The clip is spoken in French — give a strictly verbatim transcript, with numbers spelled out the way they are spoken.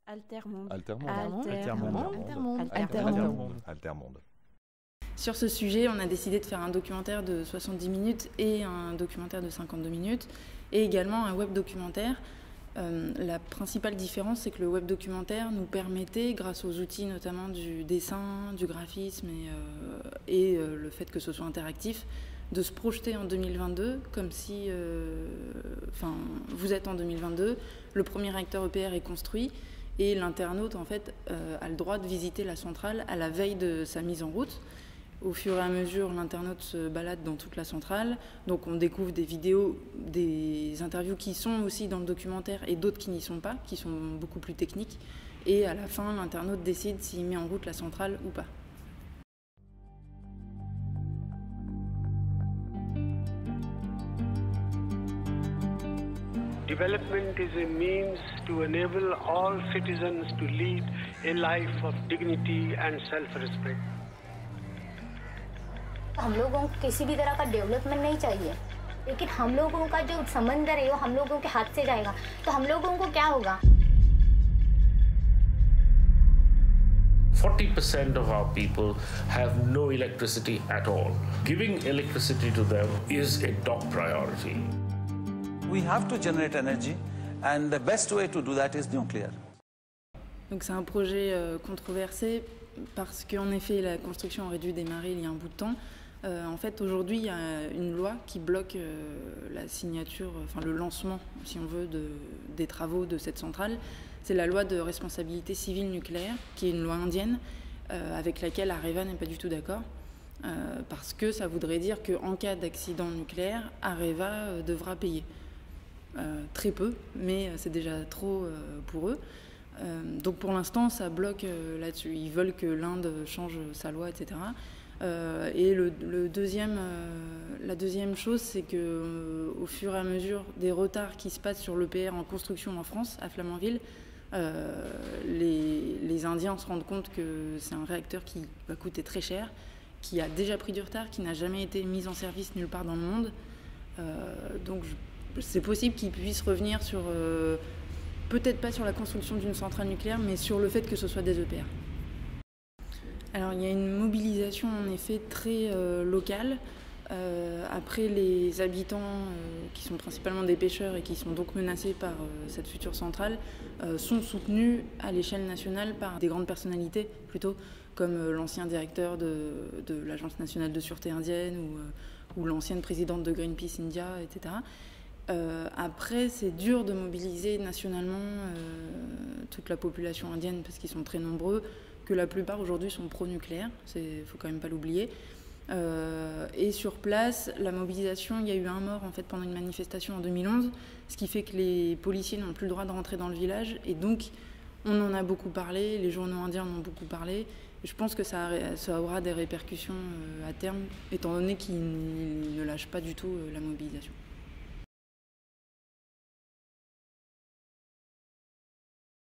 Altermonde. Altermonde. Altermonde. Altermonde. Altermonde. Altermonde. Sur ce sujet, on a décidé de faire un documentaire de soixante-dix minutes et un documentaire de cinquante-deux minutes, et également un web documentaire. Euh, la principale différence, c'est que le web documentaire nous permettait, grâce aux outils notamment du dessin, du graphisme et, euh, et euh, le fait que ce soit interactif, de se projeter en deux mille vingt-deux comme si, euh, enfin, vous êtes en deux mille vingt-deux, le premier réacteur E P R est construit et l'internaute en fait euh, a le droit de visiter la centrale à la veille de sa mise en route. Au fur et à mesure, l'internaute se balade dans toute la centrale, donc on découvre des vidéos, des interviews qui sont aussi dans le documentaire et d'autres qui n'y sont pas, qui sont beaucoup plus techniques. Et à la fin, l'internaute décide s'il met en route la centrale ou pas. Development is a means to enable all citizens to lead a life of dignity and self-respect. हम लोगों को किसी भी तरह का डेवलपमेंट नहीं चाहिए, लेकिन हम लोगों का जो समंदर है वो हम लोगों के हाथ से जाएगा, तो हम लोगों को क्या होगा? forty percent of our people have no electricity at all. Giving electricity to them is a top priority. We have to generate energy, and the best way to do that is nuclear. Donc c'est un projet euh, controversé parce qu'en effet la construction aurait dû démarrer il y a un bout de temps. Euh, en fait, aujourd'hui, il y a une loi qui bloque euh, la signature, enfin le lancement, si on veut, de, des travaux de cette centrale. C'est la loi de responsabilité civile nucléaire, qui est une loi indienne, euh, avec laquelle Areva n'est pas du tout d'accord, euh, parce que ça voudrait dire qu'en cas d'accident nucléaire, Areva euh, devra payer. Euh, très peu, mais c'est déjà trop euh, pour eux. Euh, donc pour l'instant, ça bloque euh, là-dessus. Ils veulent que l'Inde change sa loi, et cetera. Euh, et le, le deuxième, euh, la deuxième chose, c'est que euh, au fur et à mesure des retards qui se passent sur l'E P R en construction en France, à Flamanville, euh, les, les Indiens se rendent compte que c'est un réacteur qui va coûter très cher, qui a déjà pris du retard, qui n'a jamais été mis en service nulle part dans le monde. Euh, donc c'est possible qu'ils puissent revenir sur, euh, peut-être pas sur la construction d'une centrale nucléaire, mais sur le fait que ce soit des E P R. Alors il y a une mobilisation en effet très euh, locale. Euh, après, les habitants euh, qui sont principalement des pêcheurs et qui sont donc menacés par euh, cette future centrale euh, sont soutenus à l'échelle nationale par des grandes personnalités plutôt, comme euh, l'ancien directeur de, de l'Agence nationale de sûreté indienne ou, euh, ou l'ancienne présidente de Greenpeace India, et cetera. Euh, après, c'est dur de mobiliser nationalement euh, toute la population indienne parce qu'ils sont très nombreux, que la plupart aujourd'hui sont pro-nucléaires, il ne faut quand même pas l'oublier. Euh, et sur place, la mobilisation, il y a eu un mort en fait pendant une manifestation en deux mille onze, ce qui fait que les policiers n'ont plus le droit de rentrer dans le village, et donc on en a beaucoup parlé, les journaux indiens en ont beaucoup parlé. Et je pense que ça, ça aura des répercussions euh, à terme, étant donné qu'ils ne lâchent pas du tout euh, la mobilisation.